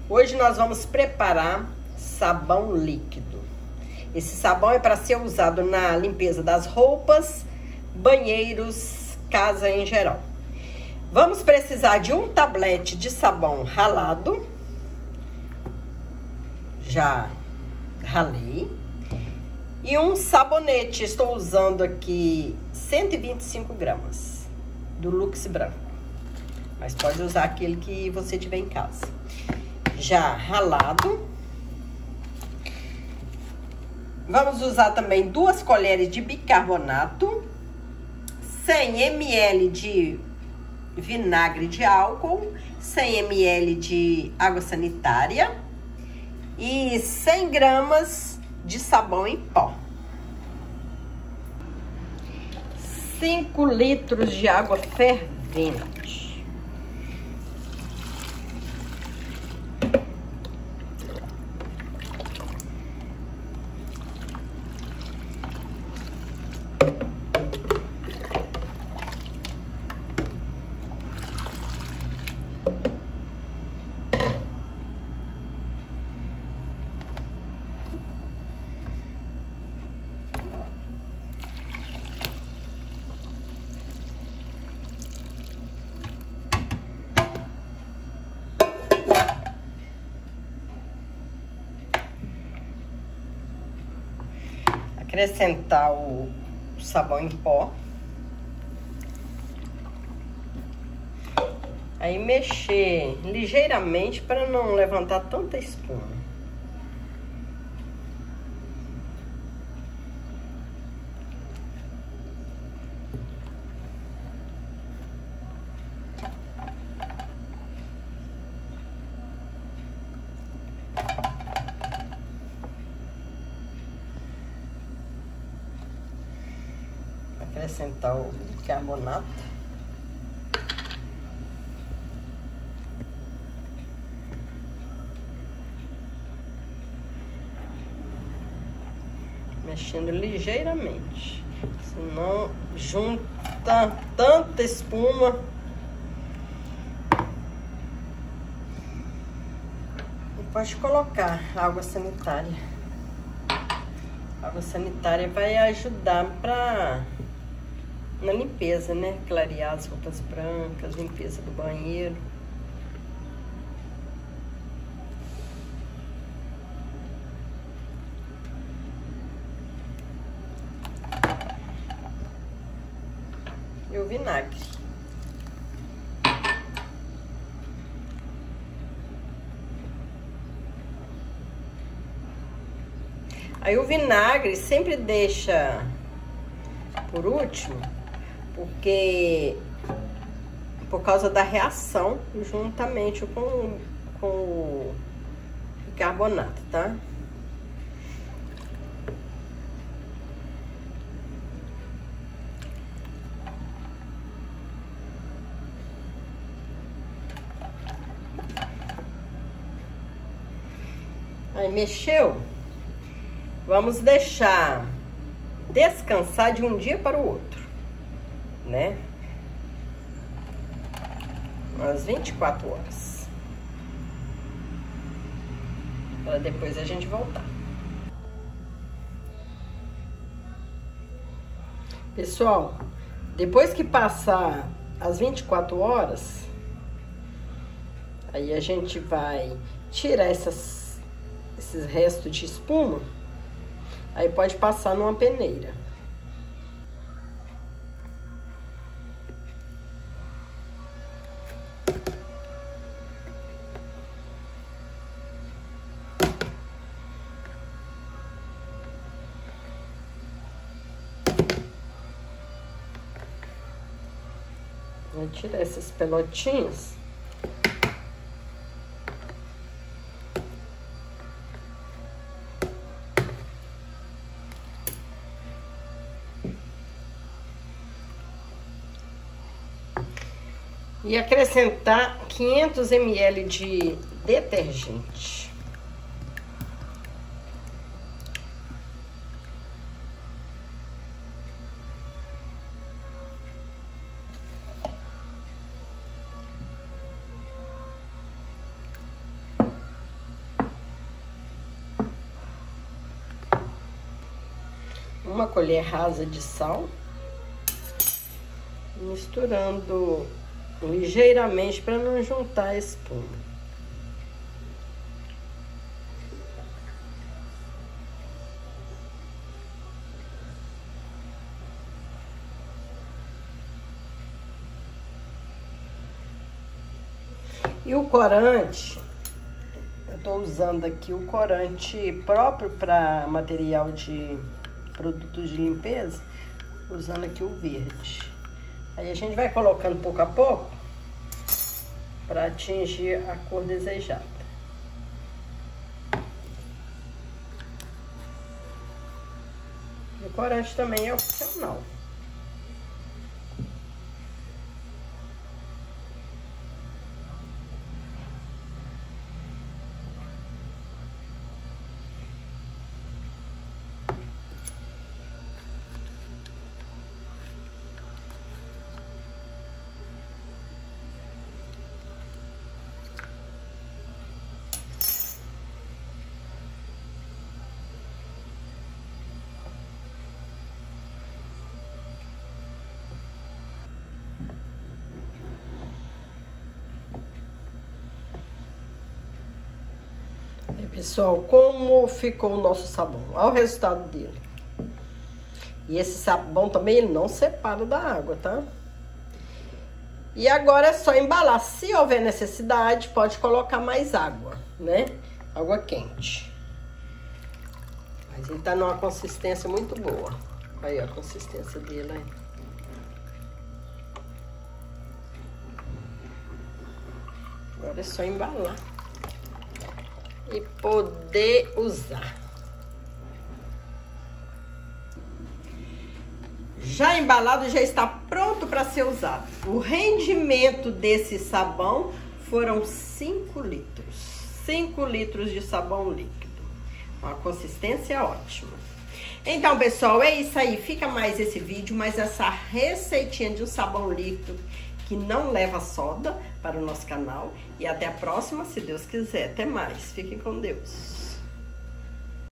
Hoje nós vamos preparar sabão líquido. Esse sabão é para ser usado na limpeza das roupas, banheiros, casa em geral. Vamos precisar de um tablete de sabão ralado. Já ralei. E um sabonete, estou usando aqui 125 gramas do Lux branco. Mas pode usar aquele que você tiver em casa. Já ralado. Vamos usar também 2 colheres de bicarbonato, 100 ml de vinagre de álcool, 100 ml de água sanitária e 100 gramas de sabão em pó. 5 litros de água fervente. Acrescentar o sabão em pó. Aí mexer ligeiramente para não levantar tanta espuma. Acrescentar o bicarbonato. Mexendo ligeiramente, senão junta tanta espuma. E pode colocar água sanitária. A água sanitária vai ajudar na limpeza, né? Clarear as roupas brancas, limpeza do banheiro. E o vinagre. Aí o vinagre sempre deixa por último, porque por causa da reação juntamente com o bicarbonato, tá? Aí mexeu, vamos deixar descansar de um dia para o outro, né? Umas 24 horas. Para depois a gente voltar. Pessoal, depois que passar as 24 horas, aí a gente vai tirar esses restos de espuma. Aí pode passar numa peneira. Vou tirar esses pelotinhos. E acrescentar 500 ml de detergente. uma colher rasa de sal, misturando ligeiramente para não juntar a espuma. E o corante, eu tô usando aqui o corante próprio para material de produtos de limpeza, usando aqui o verde. Aí a gente vai colocando pouco a pouco para atingir a cor desejada. E o corante também é opcional. Pessoal, como ficou o nosso sabão? Olha o resultado dele. E esse sabão também, ele não separa da água, tá? E agora é só embalar. Se houver necessidade, pode colocar mais água, né? Água quente. Mas ele tá numa consistência muito boa. Aí, ó, a consistência dele aí. Agora é só embalar e poder usar. Já embalado, já está pronto para ser usado. O rendimento desse sabão foram 5 litros. 5 litros de sabão líquido. Uma consistência ótima. Então, pessoal, é isso aí. Fica mais esse vídeo, mais essa receitinha de um sabão líquido que não leva soda para o nosso canal. E até a próxima, se Deus quiser. Até mais. Fiquem com Deus.